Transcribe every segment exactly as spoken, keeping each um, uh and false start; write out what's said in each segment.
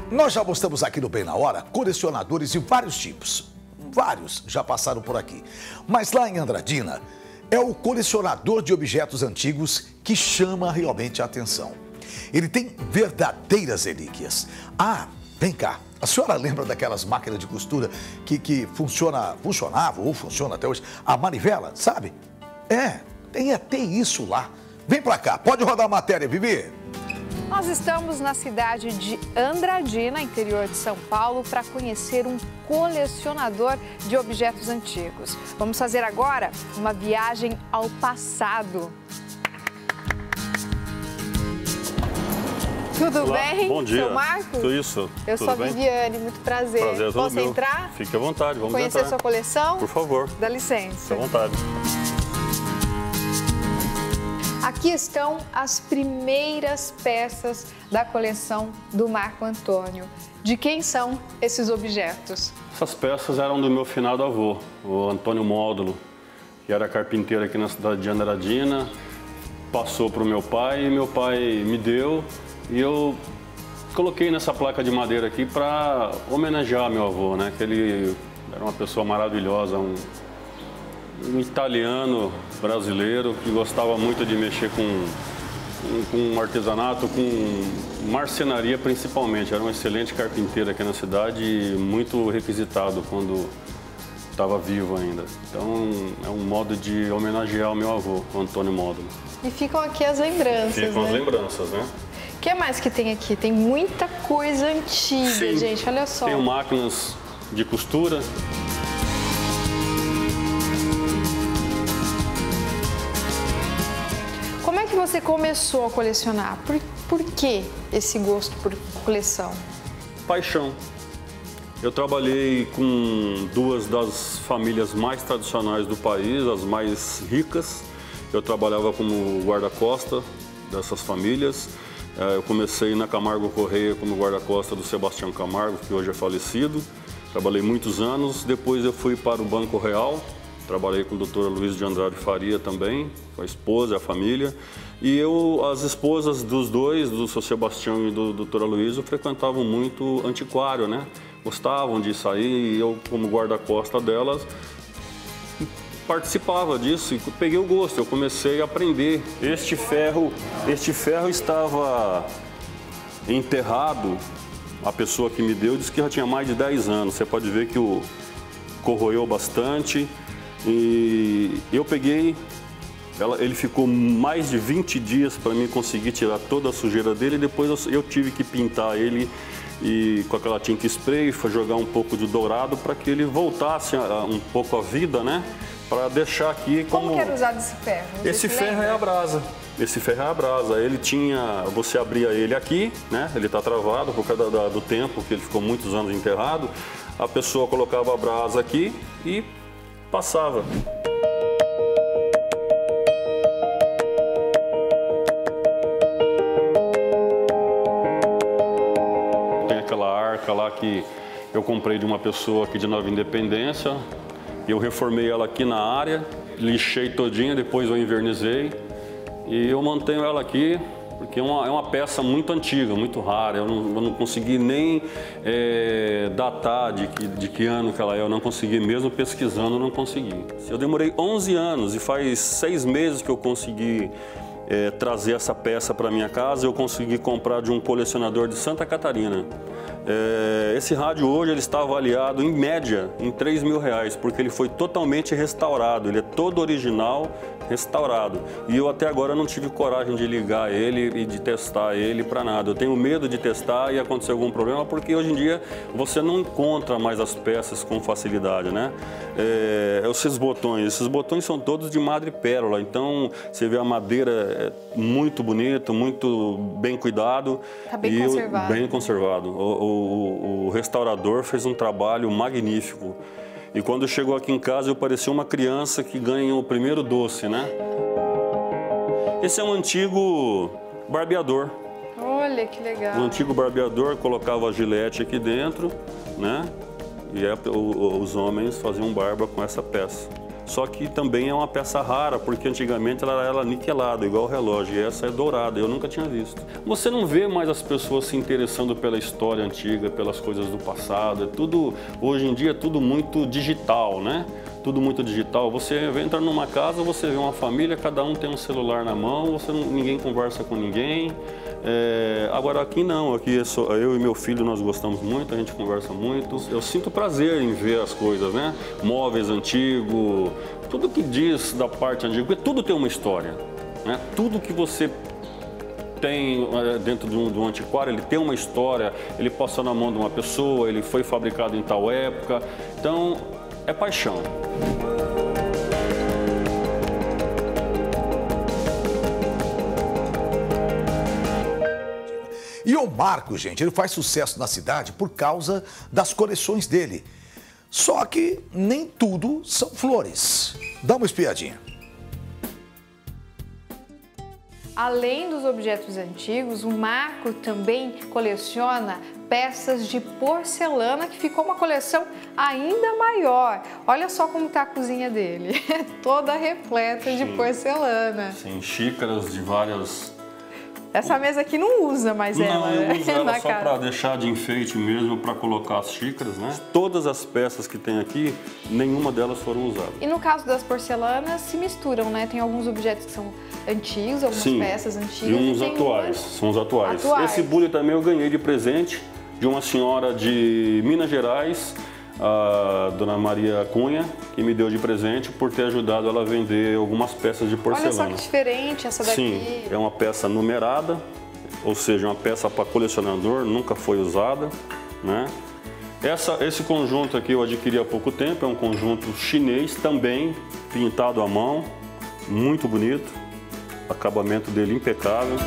Nós já mostramos aqui no Bem na Hora colecionadores de vários tipos. Vários já passaram por aqui. Mas lá em Andradina, é o colecionador de objetos antigos que chama realmente a atenção. Ele tem verdadeiras relíquias. Ah, vem cá. A senhora lembra daquelas máquinas de costura que, que funciona, funcionava ou funciona até hoje? A manivela, sabe? É, tem até isso lá. Vem pra cá, pode rodar a matéria, Vivi. Nós estamos na cidade de Andradina, interior de São Paulo, para conhecer um colecionador de objetos antigos. Vamos fazer agora uma viagem ao passado. Tudo Olá, bem? Bom dia. Sou Marcos? Tudo isso. Eu tudo sou a bem? Viviane, muito prazer. Prazer, tudo Posso meu. entrar? Fique à vontade, vamos Conhecer entrar. sua coleção? Por favor. Dá licença. Fique à vontade. Aqui estão as primeiras peças da coleção do Marco Antônio. De quem são esses objetos? Essas peças eram do meu finado avô, o Antônio Módulo, que era carpinteiro aqui na cidade de Andradina. Passou para o meu pai e meu pai me deu e eu coloquei nessa placa de madeira aqui para homenagear meu avô, né? Que ele era uma pessoa maravilhosa, um, um italiano brasileiro que gostava muito de mexer com, com, com artesanato, com marcenaria principalmente. Era um excelente carpinteiro aqui na cidade e muito requisitado quando estava vivo ainda. Então é um modo de homenagear o meu avô, o Antônio Módulo. E ficam aqui as lembranças, Ficam né? as lembranças, né? O que mais que tem aqui? Tem muita coisa antiga, Sim. gente, olha só. Tenho máquinas de costura. Como é que você começou a colecionar? Por, por que esse gosto por coleção? Paixão. Eu trabalhei com duas das famílias mais tradicionais do país, as mais ricas. Eu trabalhava como guarda-costa dessas famílias. Eu comecei na Camargo Correia como guarda-costa do Sebastião Camargo, que hoje é falecido. Trabalhei muitos anos. Depois eu fui para o Banco Real. Trabalhei com o doutor Luiz de Andrade Faria também, com a esposa e a família. E eu, as esposas dos dois, do seu Sebastião e do doutor Aloysio, frequentavam muito antiquário, né? Gostavam de sair e eu, como guarda-costa delas, participava disso e peguei o gosto. Eu comecei a aprender. Este ferro, este ferro estava enterrado. A pessoa que me deu disse que já tinha mais de dez anos. Você pode ver que o corroeu bastante. E eu peguei, ela, ele ficou mais de vinte dias para mim conseguir tirar toda a sujeira dele. E depois eu, eu tive que pintar ele e com aquela tinta spray, jogar um pouco de dourado para que ele voltasse a, um pouco à vida, né? Para deixar aqui como... Como que era usado esse ferro? Você Esse se ferro lembra? é a brasa. Esse ferro é a brasa. Ele tinha... Você abria ele aqui, né? Ele está travado por causa da, do tempo, que ele ficou muitos anos enterrado. A pessoa colocava a brasa aqui e passava. Tem aquela arca lá que eu comprei de uma pessoa aqui de Nova Independência. Eu reformei ela aqui na área, lixei todinha, depois eu invernizei. E eu mantenho ela aqui porque é uma, é uma peça muito antiga, muito rara. Eu não, eu não consegui nem é, datar de que, de que ano que ela é. Eu não consegui, mesmo pesquisando, eu não consegui. Eu demorei onze anos e faz seis meses que eu consegui é, trazer essa peça para minha casa. Eu consegui comprar de um colecionador de Santa Catarina. É, esse rádio hoje ele está avaliado em média em três mil reais, porque ele foi totalmente restaurado, ele é todo original, restaurado. E eu até agora não tive coragem de ligar ele e de testar ele para nada. Eu tenho medo de testar e acontecer algum problema, porque hoje em dia você não encontra mais as peças com facilidade, né? É, esses botões, esses botões são todos de madrepérola, então você vê a madeira é muito bonito, muito bem cuidado. Tá bem e conservado. Eu, bem conservado. O, o, o restaurador fez um trabalho magnífico. E quando chegou aqui em casa, eu parecia uma criança que ganha o primeiro doce, né? Esse é um antigo barbeador. Olha que legal. O antigo barbeador colocava a gilete aqui dentro, né? E é, o, os homens faziam barba com essa peça. Só que também é uma peça rara, porque antigamente ela era niquelada, igual o relógio, e essa é dourada, eu nunca tinha visto. Você não vê mais as pessoas se interessando pela história antiga, pelas coisas do passado, é tudo, hoje em dia é tudo muito digital, né? Tudo muito digital. Você entra numa casa, você vê uma família, cada um tem um celular na mão, você não, ninguém conversa com ninguém. É, agora aqui não, aqui é só, eu e meu filho nós gostamos muito, a gente conversa muito. Eu sinto prazer em ver as coisas, né? Móveis antigos, tudo que diz da parte antiga, porque tudo tem uma história, né? Tudo que você tem dentro de um, de um antiquário, ele tem uma história, ele passou na mão de uma pessoa, ele foi fabricado em tal época, então é paixão. E o Marco, gente, ele faz sucesso na cidade por causa das coleções dele. Só que nem tudo são flores. Dá uma espiadinha. Além dos objetos antigos, o Marco também coleciona peças de porcelana, que ficou uma coleção ainda maior. Olha só como está a cozinha dele, é toda repleta Sim. de porcelana. Sim, xícaras de várias... Essa mesa aqui não usa mais não, ela, eu né? uso ela só para deixar de enfeite mesmo, para colocar as xícaras, né? Todas as peças que tem aqui, nenhuma delas foram usadas. E no caso das porcelanas, se misturam, né? Tem alguns objetos que são antigos, algumas Sim, peças antigas. E uns e atuais, umas... são os atuais. atuais. Esse bule também eu ganhei de presente de uma senhora de Minas Gerais, a dona Maria Cunha, que me deu de presente por ter ajudado ela a vender algumas peças de porcelana. Olha só que diferente essa daqui. Sim, é uma peça numerada, ou seja, uma peça para colecionador, nunca foi usada, né? Essa, esse conjunto aqui eu adquiri há pouco tempo, é um conjunto chinês também, pintado à mão, muito bonito, acabamento dele impecável.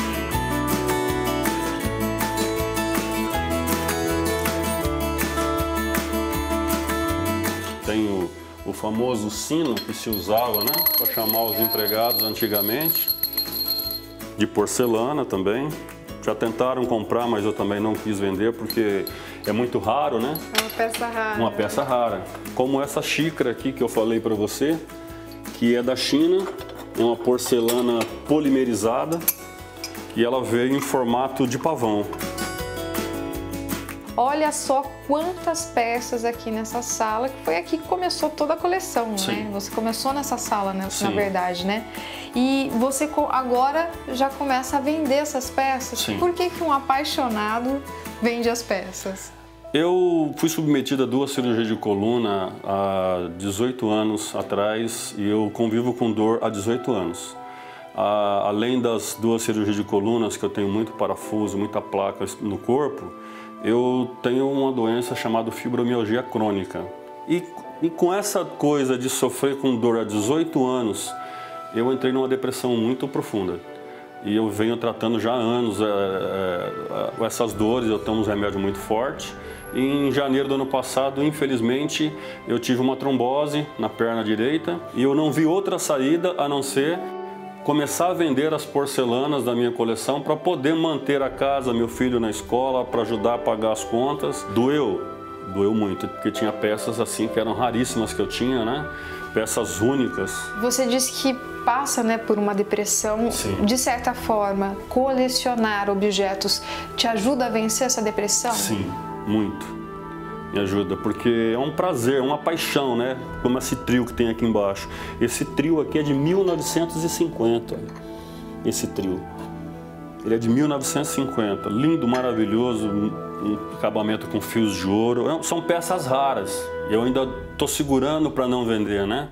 Tem o, o famoso sino que se usava, né, para chamar os empregados antigamente, de porcelana também. Já tentaram comprar, mas eu também não quis vender porque é muito raro, né? É uma peça rara. Uma peça rara. Como essa xícara aqui que eu falei para você, que é da China, é uma porcelana polimerizada e ela veio em formato de pavão. Olha só quantas peças aqui nessa sala, que foi aqui que começou toda a coleção, Sim. né? Você começou nessa sala, né? Sim. Na verdade, né? E você agora já começa a vender essas peças. Sim. Por que que um apaixonado vende as peças? Eu fui submetido a duas cirurgias de coluna há dezoito anos atrás e eu convivo com dor há dezoito anos. Ah, além das duas cirurgias de colunas, que eu tenho muito parafuso, muita placa no corpo, eu tenho uma doença chamada fibromialgia crônica. E, e com essa coisa de sofrer com dor há dezoito anos, eu entrei numa depressão muito profunda. E eu venho tratando já há anos é, é, é, essas dores, eu tenho uns remédios muito fortes. E em janeiro do ano passado, infelizmente, eu tive uma trombose na perna direita e eu não vi outra saída a não ser começar a vender as porcelanas da minha coleção para poder manter a casa, meu filho na escola, para ajudar a pagar as contas. Doeu, doeu muito, porque tinha peças assim que eram raríssimas que eu tinha, né? Peças únicas. Você disse que passa, né, por uma depressão. Sim. De certa forma, colecionar objetos te ajuda a vencer essa depressão? Sim, muito. Me ajuda, porque é um prazer, é uma paixão, né? Como esse trio que tem aqui embaixo. Esse trio aqui é de mil novecentos e cinquenta, esse trio. Ele é de mil novecentos e cinquenta, lindo, maravilhoso, um acabamento com fios de ouro. São peças raras, eu ainda estou segurando para não vender, né?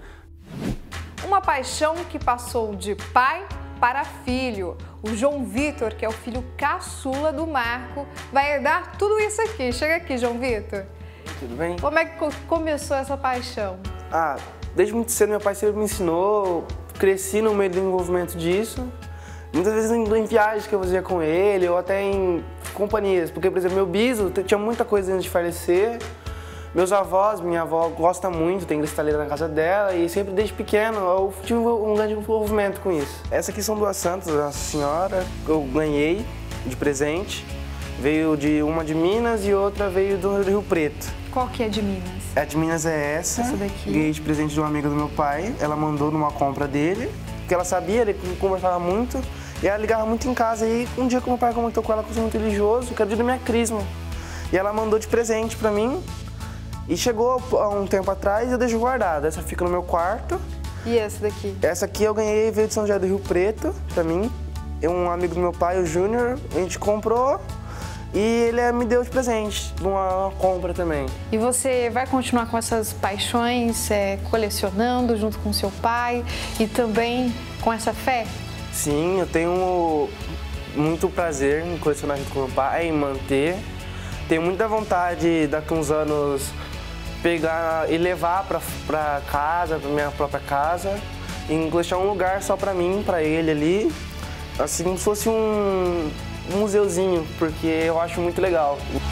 Uma paixão que passou de pai para filho. O João Vitor, que é o filho caçula do Marco, vai herdar tudo isso aqui. Chega aqui, João Vitor. Tudo bem? Como é que começou essa paixão? Ah, desde muito cedo meu pai sempre me ensinou, cresci no meio do desenvolvimento disso. Muitas vezes em, em viagens que eu fazia com ele ou até em companhias, porque, por exemplo, meu biso tinha muita coisa antes de falecer. Meus avós, minha avó gosta muito, tem cristaleira na casa dela e sempre desde pequeno eu tive um grande envolvimento com isso. Essa aqui são duas santas, Nossa Senhora, que eu ganhei de presente. Veio de uma de Minas e outra veio do Rio Preto. Qual que é de Minas? A de Minas é essa. Essa daqui. Ganhei de presente de uma amiga do meu pai. Ela mandou numa compra dele, porque ela sabia, ele conversava muito. E ela ligava muito em casa. E um dia que meu pai comentou com ela que eu sou muito religioso, que era dia da minha crisma. E ela mandou de presente pra mim. E chegou há um tempo atrás e eu deixo guardada. Essa fica no meu quarto. E essa daqui? Essa aqui eu ganhei, veio de São José do Rio Preto, pra mim. Um amigo do meu pai, o Júnior, a gente comprou. E ele me deu de presente, uma compra também. E você vai continuar com essas paixões, é, colecionando junto com seu pai e também com essa fé? Sim, eu tenho muito prazer em colecionar junto com meu pai, em manter. Tenho muita vontade, daqui a uns anos, pegar e levar pra, pra casa, pra minha própria casa, e deixar um lugar só pra mim, pra ele ali, assim como se fosse um... um museuzinho, porque eu acho muito legal.